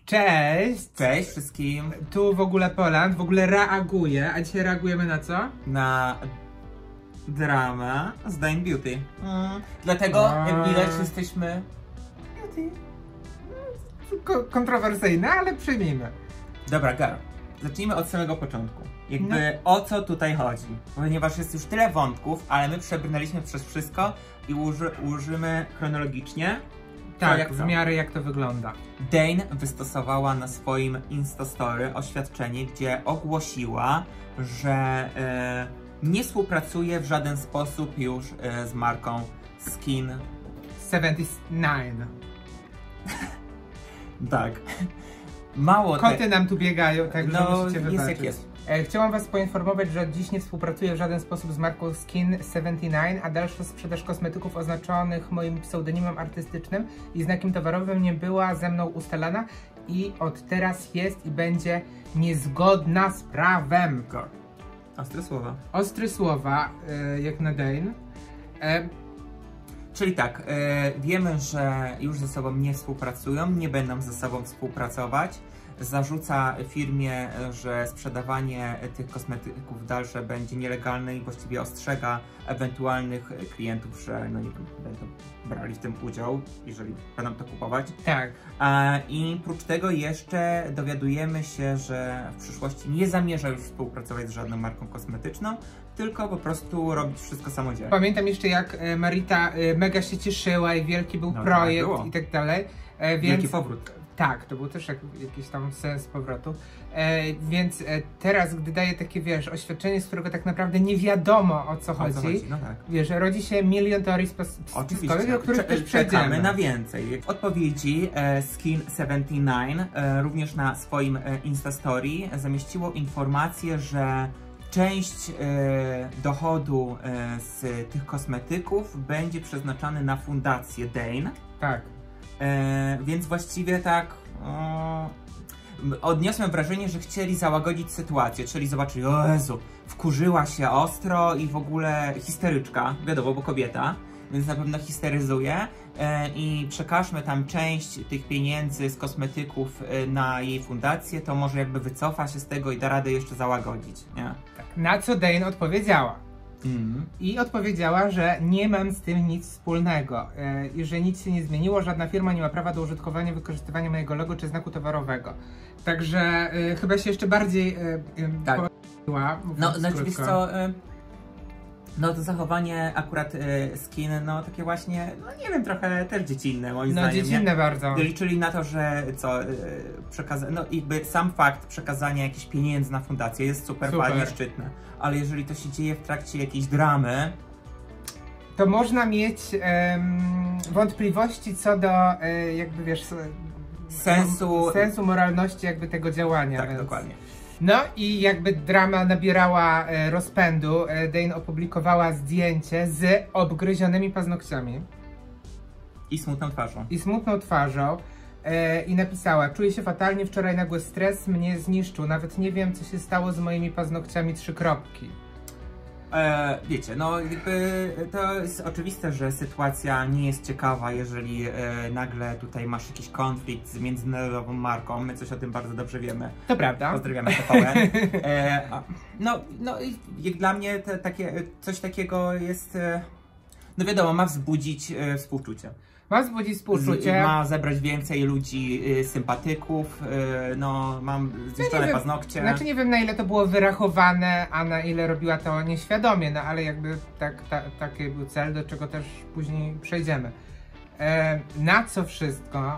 Cześć! Cześć wszystkim! Tu w ogóle Poland, w ogóle reaguje, a dzisiaj reagujemy na co? Na dramę z Dane Beauty. Dlatego, jak widać, jesteśmy beauty. Kontrowersyjne, ale przyjmijmy. Dobra, Gar, zacznijmy od samego początku. Jakby o co tutaj chodzi? Ponieważ jest już tyle wątków, ale my przebrnęliśmy przez wszystko i ułożymy chronologicznie. Tak, w miarę jak to wygląda. Dane wystosowała na swoim Instastory oświadczenie, gdzie ogłosiła, że nie współpracuje w żaden sposób już z marką Skin 79. Tak. Mało Koty nam tu biegają, także musicie wybaczyć. Jest jak jest. Chciałam was poinformować, że od dziś nie współpracuję w żaden sposób z marką Skin 79, a dalsza sprzedaż kosmetyków oznaczonych moim pseudonimem artystycznym i znakiem towarowym nie była ze mną ustalana i od teraz jest i będzie niezgodna z prawem. Ostre słowa. Ostre słowa, jak na Dane. Czyli tak, wiemy, że już ze sobą nie współpracują, nie będą ze sobą współpracować. Zarzuca firmie, że sprzedawanie tych kosmetyków dalsze będzie nielegalne i właściwie ostrzega ewentualnych klientów, że no nie wiem, będą brali w tym udział, jeżeli będą to kupować. Tak. I prócz tego jeszcze dowiadujemy się, że w przyszłości nie zamierza już współpracować z żadną marką kosmetyczną, tylko po prostu robić wszystko samodzielnie. Pamiętam jeszcze, jak Marita mega się cieszyła i wielki był projekt i tak dalej. Wielki powrót. Tak, to był też jakiś tam sens powrotu. Więc teraz, gdy daje takie, wiesz, oświadczenie, z którego tak naprawdę nie wiadomo o co chodzi, no tak. Wiesz, rodzi się milion teorii spiskowych, o których też przejdziemy. Czekamy na więcej. W odpowiedzi Skin 79 również na swoim Instastory zamieściło informację, że część dochodu z tych kosmetyków będzie przeznaczany na fundację Dane. Tak. Więc właściwie tak odniosłem wrażenie, że chcieli załagodzić sytuację, czyli zobaczyli, o Jezu, wkurzyła się ostro i w ogóle histeryczka, wiadomo, bo kobieta, więc na pewno histeryzuje i przekażmy tam część tych pieniędzy z kosmetyków na jej fundację, to może jakby wycofa się z tego i da radę jeszcze załagodzić, nie? Tak. Na co Dane odpowiedziała. I odpowiedziała, że nie mam z tym nic wspólnego i że nic się nie zmieniło, żadna firma nie ma prawa do użytkowania, wykorzystywania mojego logo czy znaku towarowego. Także chyba się jeszcze bardziej tak. No, znaczy wiesz co, no to zachowanie akurat Skin, no takie właśnie, no nie wiem, trochę też dziecinne moim zdaniem. No dziecinne bardzo. Liczyli na to, że co, no jakby sam fakt przekazania jakichś pieniędzy na fundację jest super. Fajnie, szczytne. Ale jeżeli to się dzieje w trakcie jakiejś dramy, to można mieć wątpliwości co do jakby wiesz sensu moralności jakby tego działania. Tak, więc... dokładnie. No i jakby drama nabierała rozpędu, Dane opublikowała zdjęcie z obgryzionymi paznokciami. I smutną twarzą. I smutną twarzą. I napisała: czuję się fatalnie, wczoraj nagły stres mnie zniszczył, nawet nie wiem co się stało z moimi paznokciami 3 kropki. Wiecie, no jakby to jest oczywiste, że sytuacja nie jest ciekawa, jeżeli nagle tutaj masz jakiś konflikt z międzynarodową marką, my coś o tym bardzo dobrze wiemy. To prawda. Pozdrawiamy TVN. No jak dla mnie coś takiego jest, no wiadomo, ma wzbudzić współczucie. Ma wzbudzić współczucie. Ma zebrać więcej ludzi, sympatyków, no mam zniszczone paznokcie. Znaczy nie wiem, na ile to było wyrachowane, a na ile robiła to nieświadomie, no ale jakby taki był cel, do czego też później przejdziemy. Na co wszystko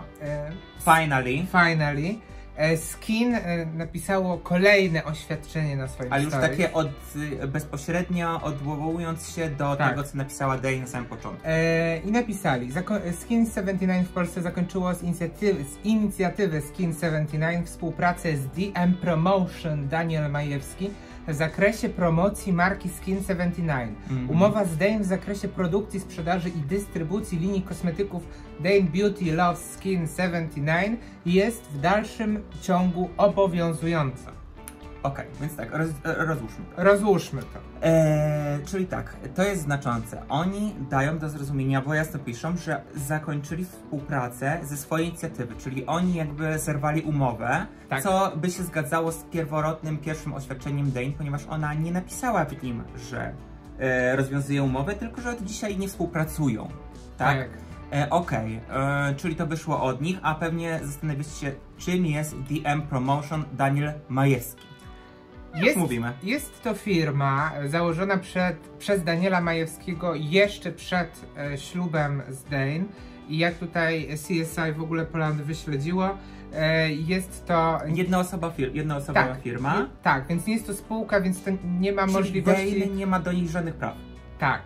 finally Skin napisało kolejne oświadczenie na swoim ale już stories. takie bezpośrednio odwołując się do tego, co napisała Dane na samym początku. I napisali: Skin 79 w Polsce zakończyło z inicjatywy Skin 79 współpracę z DM Promotion Daniel Majewski w zakresie promocji marki Skin 79. Umowa z Dane w zakresie produkcji, sprzedaży i dystrybucji linii kosmetyków Dane Beauty Love Skin 79 jest w dalszym ciągu obowiązująca. Okej, więc tak, rozłóżmy to. Rozłóżmy to. Czyli tak, to jest znaczące. Oni dają do zrozumienia, bo jasno piszą, że zakończyli współpracę ze swojej inicjatywy, czyli oni jakby zerwali umowę, Tak. co by się zgadzało z pierwotnym, pierwszym oświadczeniem Dane, ponieważ ona nie napisała w nim, że rozwiązuje umowę, tylko że od dzisiaj nie współpracują. Tak? Okej, czyli to wyszło od nich, a pewnie zastanawiacie się, czym jest DM Promotion Daniel Majewski. Mówimy. Jest to firma założona przez Daniela Majewskiego jeszcze przed ślubem z Dane i jak tutaj CSI w ogóle Poland wyśledziło, jest to... Jednoosobowa firma. Tak, więc nie jest to spółka, więc to nie ma Czyli możliwości... Dane nie ma do nich żadnych praw. Tak.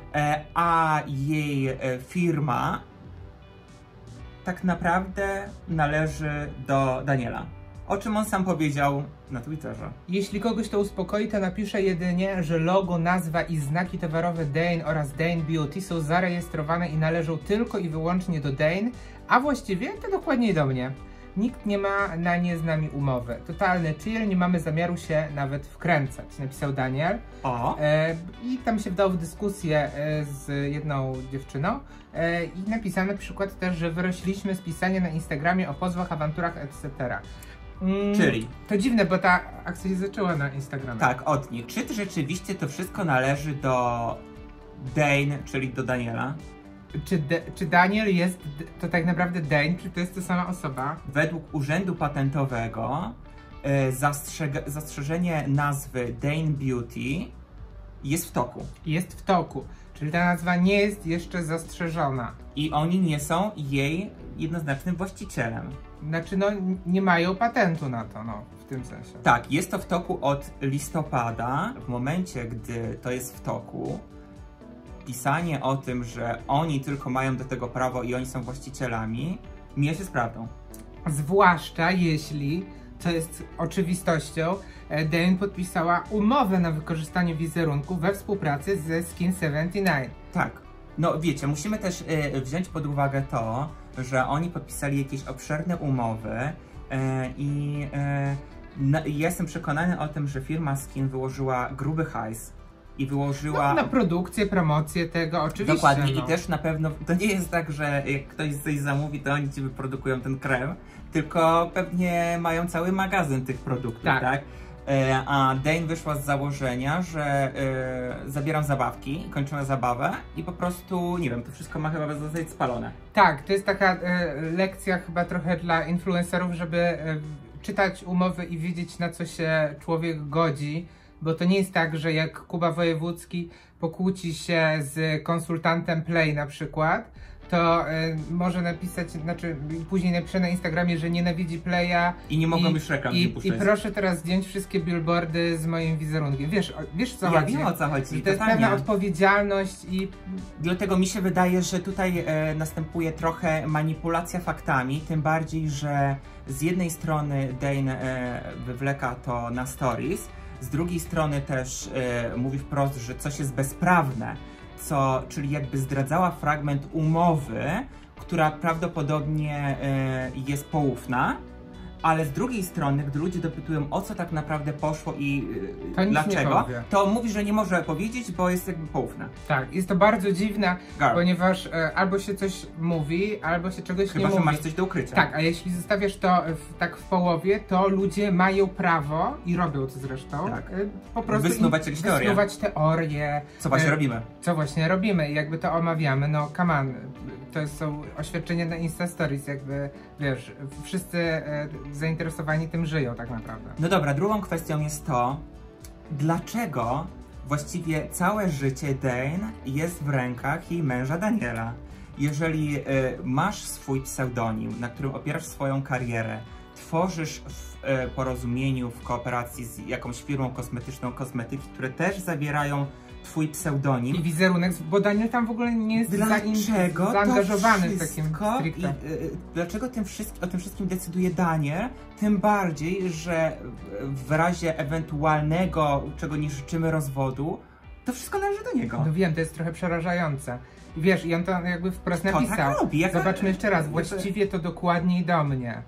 A jej firma tak naprawdę należy do Daniela. O czym on sam powiedział na Twitterze. Jeśli kogoś to uspokoi, to napiszę jedynie, że logo, nazwa i znaki towarowe Dane oraz Dane Beauty są zarejestrowane i należą tylko i wyłącznie do Dane, a właściwie to dokładniej do mnie. Nikt nie ma na nie z nami umowy. Totalny chill, nie mamy zamiaru się nawet wkręcać, napisał Daniel. I tam się wdał w dyskusję z jedną dziewczyną i napisano na przykład też, że wyrośliśmy z pisania na Instagramie o pozwach, awanturach, etc. Czyli? To dziwne, bo ta akcja się zaczęła na Instagramie. Tak, od nich. Czy rzeczywiście to wszystko należy do Dane, czyli do Daniela? Czy Daniel jest to tak naprawdę Dane, czy to jest ta sama osoba? Według Urzędu Patentowego zastrzeżenie nazwy Dane Beauty jest w toku. Jest w toku, czyli ta nazwa nie jest jeszcze zastrzeżona. I oni nie są jej jednoznacznym właścicielem. Znaczy, no, nie mają patentu na to, no, w tym sensie. Tak, jest to w toku od listopada. W momencie, gdy to jest w toku, pisanie o tym, że oni tylko mają do tego prawo i oni są właścicielami, mija się z prawdą. Zwłaszcza jeśli, co jest oczywistością, Dane podpisała umowę na wykorzystanie wizerunku we współpracy ze Skin79. Tak. No wiecie, musimy też wziąć pod uwagę to, że oni podpisali jakieś obszerne umowy i jestem przekonany o tym, że firma Skin wyłożyła gruby hajs i wyłożyła... No, na produkcję, promocję tego, oczywiście. Dokładnie, no. I też na pewno, to nie jest tak, że jak ktoś coś zamówi, to oni ci wyprodukują ten krem, tylko pewnie mają cały magazyn tych produktów, tak? A Dane wyszła z założenia, że zabieram zabawki, kończymy zabawę i po prostu, nie wiem, to wszystko ma chyba zostać spalone. Tak, to jest taka lekcja chyba trochę dla influencerów, żeby czytać umowy i wiedzieć, na co się człowiek godzi, bo to nie jest tak, że jak Kuba Wojewódzki pokłóci się z konsultantem Play na przykład, to może napisać, znaczy później napisze na Instagramie, że nienawidzi Playa i nie mogą już reklam i proszę teraz zdjąć wszystkie billboardy z moim wizerunkiem. Wiesz co chodzi? Ja wiem, o co chodzi. To jest pewna odpowiedzialność i... Dlatego mi się wydaje, że tutaj następuje trochę manipulacja faktami, tym bardziej, że z jednej strony Dane wywleka to na stories, z drugiej strony też mówi wprost, że coś jest bezprawne, czyli jakby zdradzała fragment umowy, która prawdopodobnie jest poufna, ale z drugiej strony, gdy ludzie dopytują, o co tak naprawdę poszło i dlaczego, to mówi, że nie może powiedzieć, bo jest jakby poufna. Tak, jest to bardzo dziwne, ponieważ albo się coś mówi, albo się czegoś nie mówi. Chyba, że masz coś do ukrycia. Tak, a jeśli zostawiasz to tak w połowie, to ludzie mają prawo, i robią to zresztą, po prostu wysnuwać teorie. Co właśnie robimy. Co właśnie robimy i jakby to omawiamy, no come on, to są oświadczenia na Insta Stories, jakby, wiesz, wszyscy zainteresowani tym żyją tak naprawdę. No dobra, drugą kwestią jest to, dlaczego właściwie całe życie Dane jest w rękach jej męża Daniela. Jeżeli masz swój pseudonim, na którym opierasz swoją karierę, tworzysz w porozumieniu, w kooperacji z jakąś firmą kosmetyczną kosmetyki, które też zawierają twój pseudonim. I wizerunek, bo Daniel tam w ogóle nie jest zaangażowany w takim stricte. Dlaczego o tym wszystkim decyduje Daniel? Tym bardziej, że w razie ewentualnego, czego nie życzymy, rozwodu, to wszystko należy do niego. No wiem, to jest trochę przerażające. I wiesz, i on to jakby wprost napisał. Tak robi, Zobaczmy jeszcze raz, właściwie to dokładniej do mnie.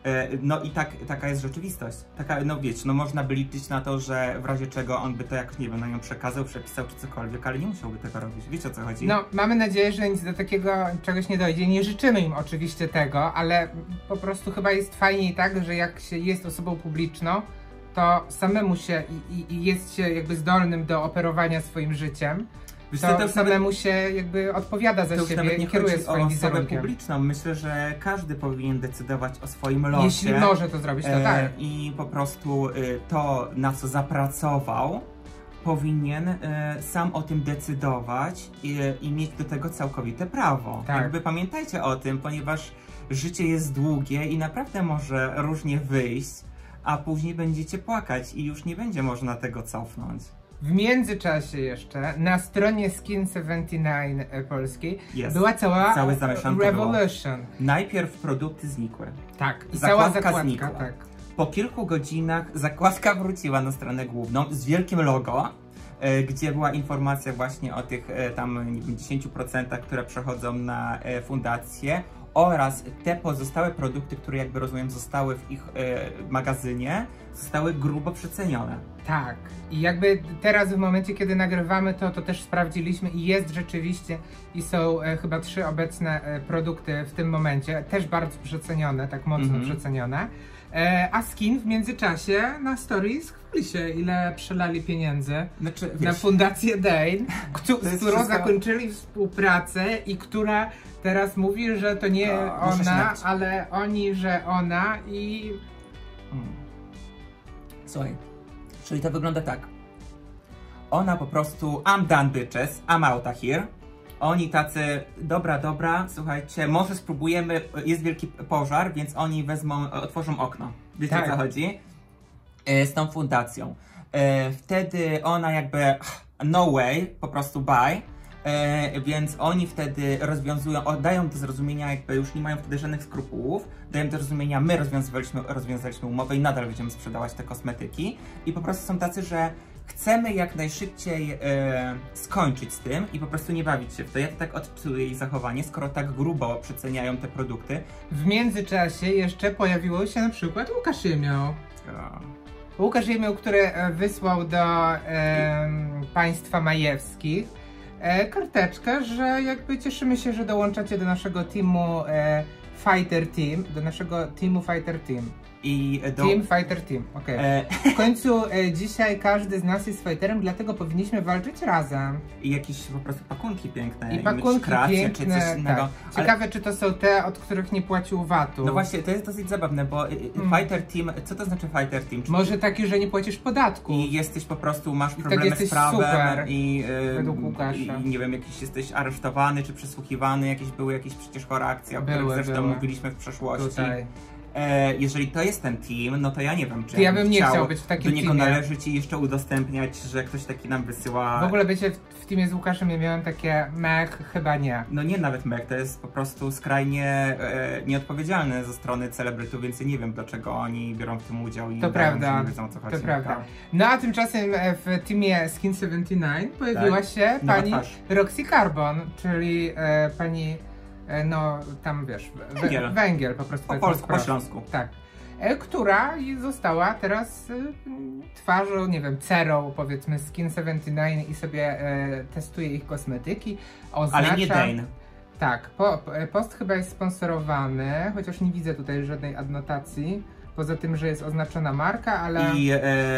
No i taka jest rzeczywistość. No wiecie, no można by liczyć na to, że w razie czego on by to jak, nie wiem, na nią przekazał, przepisał czy cokolwiek, ale nie musiałby tego robić. Wiecie, o co chodzi? No, mamy nadzieję, że nic do takiego czegoś nie dojdzie. Nie życzymy im oczywiście tego, ale po prostu chyba jest fajniej tak, że jak się jest osobą publiczną, to samemu się i jest się jakby zdolnym do operowania swoim życiem, to samemu się jakby odpowiada za siebie, nawet nie kieruje chodzi swoim o osobę wizerunkiem. publiczną. Myślę, że każdy powinien decydować o swoim losie. Jeśli może to zrobić, to tak. I po prostu to, na co zapracował, powinien sam o tym decydować i mieć do tego całkowite prawo. Tak. Jakby pamiętajcie o tym, ponieważ życie jest długie i naprawdę może różnie wyjść, a później będziecie płakać i już nie będzie można tego cofnąć. W międzyczasie jeszcze na stronie Skin79 polskiej była całe zamieszanko revolution. Było. Najpierw produkty znikły. Tak, i zakładka cała zakładka znikła. tak. Po kilku godzinach zakładka wróciła na stronę główną z wielkim logo, gdzie była informacja właśnie o tych tam, nie wiem, 10%, które przechodzą na fundację, oraz te pozostałe produkty, które jakby rozumiem zostały w ich magazynie, zostały grubo przecenione. Tak. I jakby teraz w momencie, kiedy nagrywamy to też sprawdziliśmy i jest rzeczywiście i są chyba 3 obecne produkty w tym momencie, też bardzo przecenione, tak mocno przecenione. A Skin w międzyczasie na stories chwali się, ile przelali pieniędzy na fundację Dane, z którą zakończyli współpracę i która teraz mówi, że to nie ona, ale oni, że ona i... Słuchaj, czyli to wygląda tak. Ona po prostu, I'm done bitches, I'm out of here. Oni tacy, dobra, słuchajcie, może spróbujemy, jest wielki pożar, więc oni otworzą okno. Wiecie, o co chodzi? Z tą fundacją. Wtedy ona jakby, no way, po prostu bye. Więc oni wtedy dają do zrozumienia, jakby już nie mają wtedy żadnych skrupułów, dają do zrozumienia, my rozwiązaliśmy umowę i nadal będziemy sprzedawać te kosmetyki i po prostu są tacy, że chcemy jak najszybciej skończyć z tym i po prostu nie bawić się w to. Ja to tak odczuję ich zachowanie, skoro tak grubo przeceniają te produkty. W międzyczasie jeszcze pojawiło się na przykład Łukasz Jemioł. Łukasz Jemioł, który wysłał do państwa majewskich karteczkę, że jakby cieszymy się, że dołączacie do naszego teamu Fighter Team, do naszego teamu Fighter Team. Team Fighter Team, okej. W końcu dzisiaj każdy z nas jest fighterem, dlatego powinniśmy walczyć razem. I jakieś po prostu pakunki piękne. I pakunki piękne, czy coś innego. Tak. Ciekawe, czy to są te, od których nie płacił VAT-u. No właśnie, to jest dosyć zabawne, bo Fighter Team, co to znaczy Fighter Team? Może taki, że nie płacisz podatku. I jesteś po prostu, masz problemy tak z prawem super, i według Łukasza. I nie wiem, jakiś jesteś aresztowany czy przesłuchiwany, były jakieś przecież chore akcje, o których zresztą mówiliśmy w przeszłości. Tutaj. Jeżeli to jest ten team, no to ja nie wiem, czy ja bym nie chciał być w takim teamie. Do niego należy ci jeszcze udostępniać, że ktoś taki nam wysyła... W ogóle wiecie, w teamie z Łukaszem ja miałem takie mech, chyba nie. No nie nawet mech, to jest po prostu skrajnie nieodpowiedzialne ze strony celebrytów, więc ja nie wiem, dlaczego oni biorą w tym udział i to prawda, nie wiedzą, o co chodzi. To prawda. No a tymczasem w teamie Skin79 pojawiła się pani Roxy Carbon, czyli pani... No, tam wiesz, węgiel po prostu. Po polsku, po śląsku. Tak. Która została teraz twarzą, nie wiem, cerą, powiedzmy, Skin79 i sobie testuje ich kosmetyki. Oznacza... Ale nie Dane. Tak, post chyba jest sponsorowany, chociaż nie widzę tutaj żadnej adnotacji. Poza tym, że jest oznaczona marka, ale... I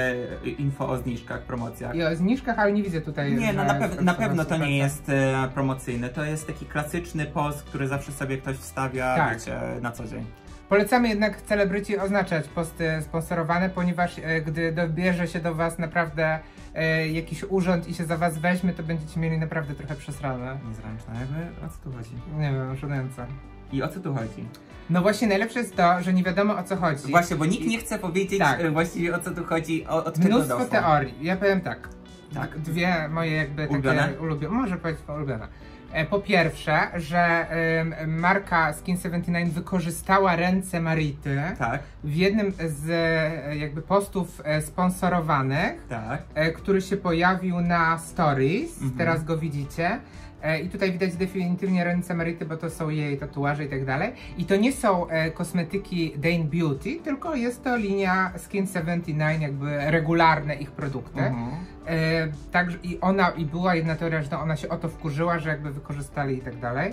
info o zniżkach, promocjach. I o zniżkach, ale nie widzę tutaj... Nie, no na pewno to nie jest promocyjny. To jest taki klasyczny post, który zawsze sobie ktoś wstawia, wiecie, na co dzień. Polecamy jednak celebryci oznaczać posty sponsorowane, ponieważ gdy dobierze się do was naprawdę jakiś urząd i się za was weźmie, to będziecie mieli naprawdę trochę przesrane. Niezręczne, jakby o co tu chodzi? Nie wiem, żenujące. I o co tu chodzi? No właśnie najlepsze jest to, że nie wiadomo o co chodzi. Właśnie, bo nikt nie chce powiedzieć właściwie o co tu chodzi, od czego doszło. Mnóstwo teorii. Ja powiem tak. Dwie moje jakby takie ulubione, może powiedzieć ulubione. Po pierwsze, że marka Skin79 wykorzystała ręce Marity w jednym z jakby postów sponsorowanych, który się pojawił na stories, teraz go widzicie. I tutaj widać definitywnie ręce Marity, bo to są jej tatuaże i tak dalej. I to nie są kosmetyki Dane Beauty, tylko jest to linia Skin 79, jakby regularne ich produkty. Także i była jedna teoria, że ona się o to wkurzyła, że jakby wykorzystali i tak dalej.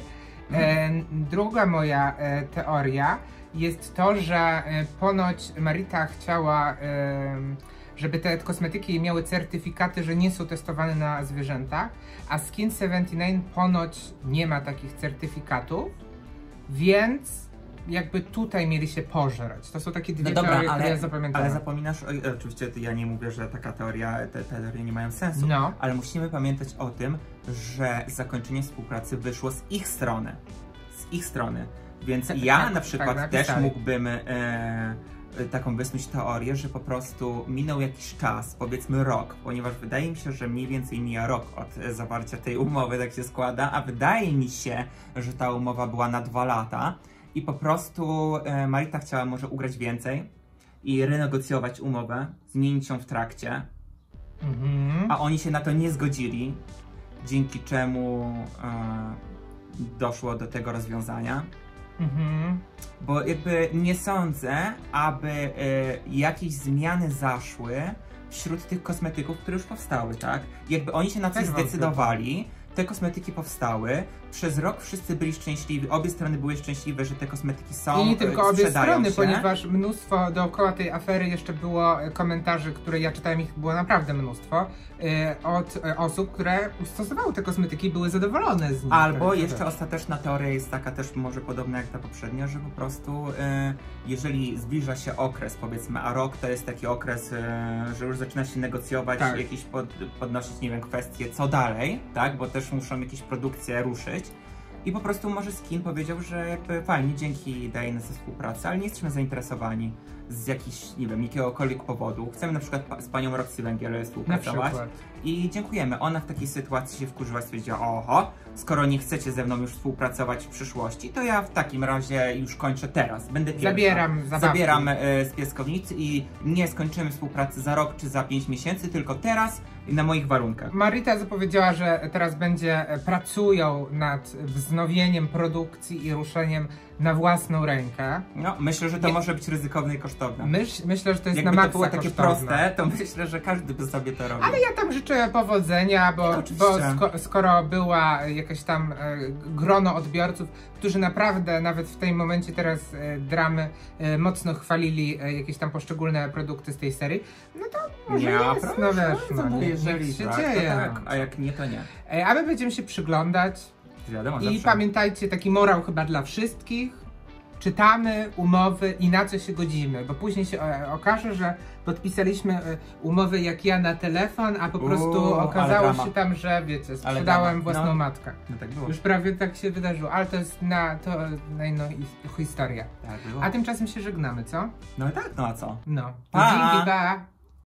Druga moja teoria jest to, że ponoć Marita chciała, żeby te kosmetyki miały certyfikaty, że nie są testowane na zwierzętach, a Skin 79 ponoć nie ma takich certyfikatów, więc jakby tutaj mieli się pożreć. To są takie dwie teorie, które ja zapamiętałem. Ale zapominasz, oczywiście ja nie mówię, że taka teoria, te teorie nie mają sensu, ale musimy pamiętać o tym, że zakończenie współpracy wyszło z ich strony. Z ich strony. Więc ja na przykład też mógłbym taką wysnuć teorię, że po prostu minął jakiś czas, powiedzmy rok, ponieważ wydaje mi się, że mniej więcej mija rok od zawarcia tej umowy, tak się składa, a wydaje mi się, że ta umowa była na 2 lata i po prostu Marita chciała może ugrać więcej i renegocjować umowę, zmienić ją w trakcie, a oni się na to nie zgodzili, dzięki czemu doszło do tego rozwiązania. Bo jakby nie sądzę, aby jakieś zmiany zaszły wśród tych kosmetyków, które już powstały, tak? Jakby oni się na coś zdecydowali, te kosmetyki powstały, przez rok wszyscy byli szczęśliwi, obie strony były szczęśliwe, że te kosmetyki są, i nie tylko obie strony, się. Ponieważ mnóstwo dookoła tej afery jeszcze było komentarzy, które ja czytałem, ich było naprawdę mnóstwo, od osób, które stosowały te kosmetyki i były zadowolone z nich. Albo jeszcze ostateczna teoria jest taka też może podobna jak ta poprzednia, że po prostu jeżeli zbliża się okres, powiedzmy, a rok to jest taki okres, że już zaczyna się negocjować, jakieś podnosić, nie wiem, kwestie, co dalej, tak, bo też muszą jakieś produkcje ruszyć. I po prostu może Skin powiedział, że jakby fajnie, dzięki Dane za współpracę, ale nie jesteśmy zainteresowani z jakichś, nie wiem, jakiegokolwiek powodu. Chcemy na przykład z panią Roxy Węgiel współpracować. I dziękujemy. Ona w takiej sytuacji się wkurzyła i stwierdziła, oho, skoro nie chcecie ze mną już współpracować w przyszłości, to ja w takim razie już kończę teraz. Będę pierwsza. Zabieram z piaskownicy i nie skończymy współpracy za rok czy za 5 miesięcy, tylko teraz i na moich warunkach. Marita zapowiedziała, że teraz pracują nad wznowieniem produkcji i ruszeniem na własną rękę. No, myślę, że to może być ryzykowne i kosztowne. Myślę, że to jest jakby na maksa to było takie kosztowne. proste, to myślę, że każdy by sobie to robił. Ale ja tam życzę powodzenia, bo skoro była jakaś tam grono odbiorców, którzy naprawdę nawet w tym momencie teraz dramy mocno chwalili jakieś tam poszczególne produkty z tej serii, no to może jest, no wiesz, no, jeżeli się tak, dzieje. Tak, a jak nie, to nie. A my będziemy się przyglądać. Wiadomo, I zawsze. pamiętajcie, taki morał chyba dla wszystkich. Czytamy umowy i na co się godzimy, bo później się okaże, że podpisaliśmy umowy jak ja na telefon, a po prostu okazało się tam, że wiecie, sprzedałem własną matkę. No tak było. Już prawie tak się wydarzyło, ale to jest na inną historię. Tak było. A tymczasem się żegnamy, co? No tak, no a co? No. Pa! Dzięki, pa!